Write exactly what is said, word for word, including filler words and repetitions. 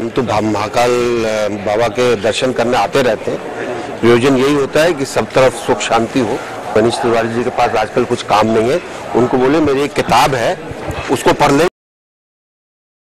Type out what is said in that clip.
हम तो महाकाल बाबा के दर्शन करने आते रहते हैं। प्रयोजन यही होता है कि सब तरफ सुख शांति हो। मनीष तिवारी जी के पास आजकल कुछ काम नहीं है, उनको बोले मेरी एक किताब है उसको पढ़ ले।